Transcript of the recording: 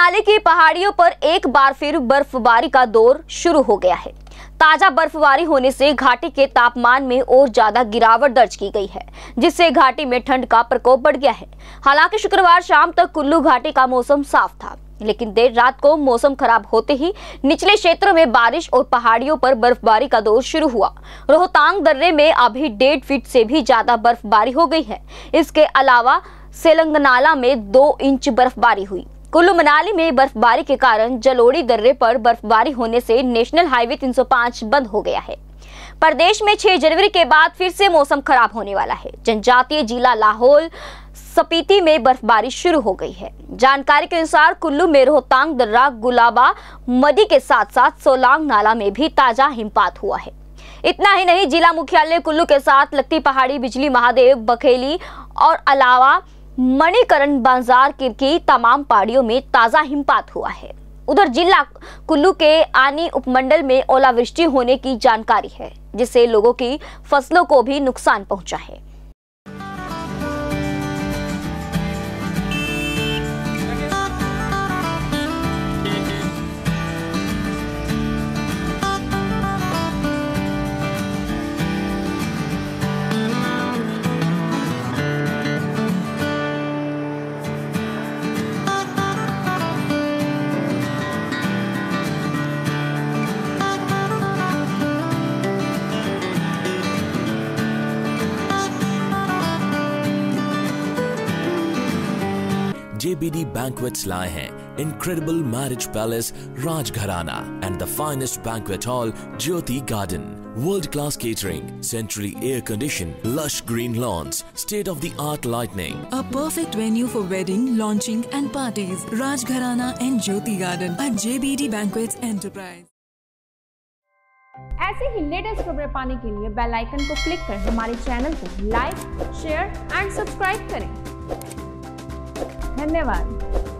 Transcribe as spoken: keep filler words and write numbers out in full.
मनाली की पहाड़ियों पर एक बार फिर बर्फबारी का दौर शुरू हो गया है। ताजा बर्फबारी होने से घाटी के तापमान में और ज्यादा गिरावट दर्ज की गई है, जिससे घाटी में ठंड का प्रकोप बढ़ गया है। हालांकि शुक्रवार शाम तक कुल्लू घाटी का मौसम साफ था, लेकिन देर रात को मौसम खराब होते ही निचले क्षेत्रों में बारिश और पहाड़ियों पर बर्फबारी का दौर शुरू हुआ। रोहतांग दर्रे में अभी डेढ़ फीट से भी ज्यादा बर्फबारी हो गई है। इसके अलावा सेलंगनाला में दो इंच बर्फबारी हुई। कुल्लू मनाली में बर्फबारी के कारण जलोड़ी दर्रे पर बर्फबारी होने से नेशनल हाईवे तीन सौ पाँच बंद हो गया है। प्रदेश में छह जनवरी के बाद फिर से मौसम खराब होने वाला है। जनजातीय जिला लाहौल स्पीति में बर्फबारी शुरू हो गई है। जानकारी के अनुसार कुल्लू में रोहतांग दर्रा, गुलाबा मदी के साथ साथ सोलांग नाला में भी ताजा हिमपात हुआ है। इतना ही नहीं, जिला मुख्यालय कुल्लू के साथ लगती पहाड़ी, बिजली महादेव, बखेली और अलावा मणिकरण बाजार की तमाम पहाड़ियों में ताजा हिमपात हुआ है। उधर जिला कुल्लू के आनी उपमंडल में ओलावृष्टि होने की जानकारी है, जिससे लोगों की फसलों को भी नुकसान पहुंचा है। J B D Banquets लाए हैं Incredible Marriage Palace Rajgharana and the finest banquet hall Jyoti Garden. World-class catering, centrally air-conditioned, lush green lawns, state-of-the-art lighting. A perfect venue for wedding, launching and parties. Rajgharana and Jyoti Garden at J B D Banquets Enterprise. ऐसे ही latest खबरें पाने के लिए bell icon को click कर हमारे channel को like, share and subscribe करें। धन्यवाद।